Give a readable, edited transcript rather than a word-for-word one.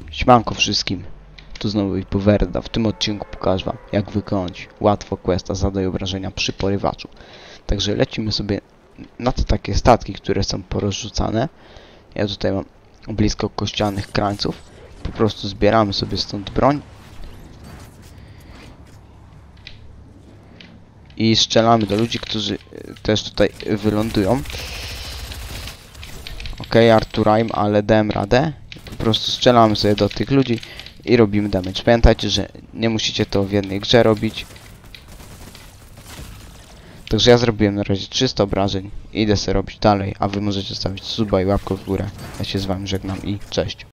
Siemanko wszystkim, tu znowu Ipowerda. W tym odcinku pokażę wam, jak wykonać łatwo questa Zadaj obrażenia przy porywaczu. Także lecimy sobie na te takie statki, które są porozrzucane. Ja tutaj mam blisko kościelnych krańców. Po prostu zbieramy sobie stąd broń i strzelamy do ludzi, którzy też tutaj wylądują. Okej, Arturajm, ale dałem radę. Po prostu strzelamy sobie do tych ludzi i robimy damage. Pamiętajcie, że nie musicie to w jednej grze robić. Także ja zrobiłem na razie 300 obrażeń. Idę sobie robić dalej, a wy możecie stawić suba i łapkę w górę. Ja się z wami żegnam i cześć.